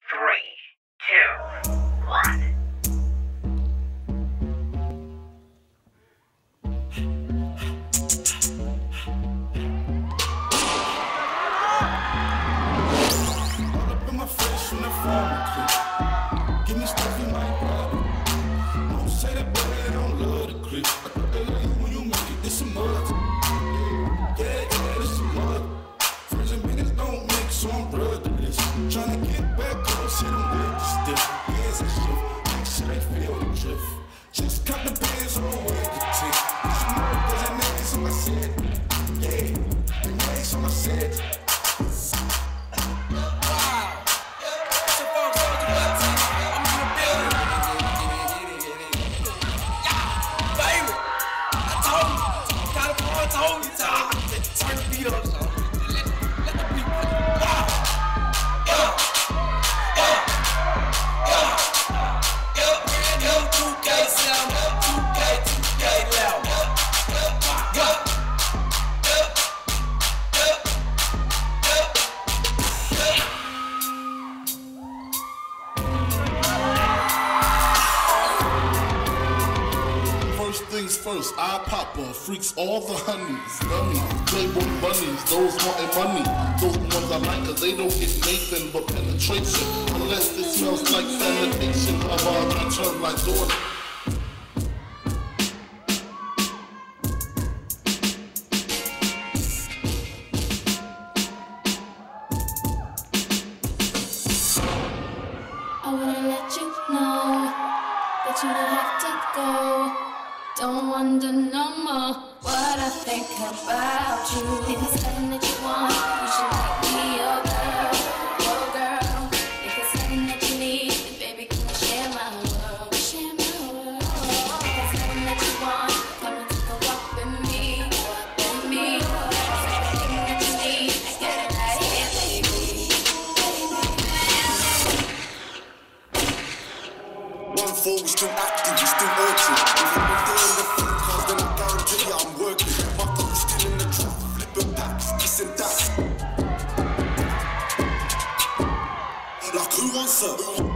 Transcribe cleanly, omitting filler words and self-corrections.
3, 2, 1. From the farm, give me stuff you might problem. Don't say that boy I don't love the creep. I thought they love you when you make it, this a mud. Yeah, this a mud. Friends and minutes don't mix, so I'm brotherless. Trying to get back close, hit them with the stiff. Hands and shift, make sure they feel the drift. Just cut the bands on with the tick. This a mud, cause that niggas on my set. Yeah, they race on my set. Turn the beat up, so let the beat new 2K sound, 2K loud. First things first, I pop her, freaks all the honeys, dummies, playboy bunnies, those wanting money. Those ones I like cause they don't get Nathan but penetration. Unless it smells like sanitation, otherwise I turn like daughter. I wanna let you know that you don't have to go. Don't wonder no more what I think about you. If it's something that you want, you should make me your girl, your girl. If it's something that you need, then baby, come and share my world, share my world. If it's something that you want, come and take a walk with me, with me. If it's something that you need, get it right here, baby. One four, we still active, we still urgent. If I'm doing the phone calls, then I guarantee you I'm working. My gun is still in the trap, flipping packs, this and that. Like who wants her?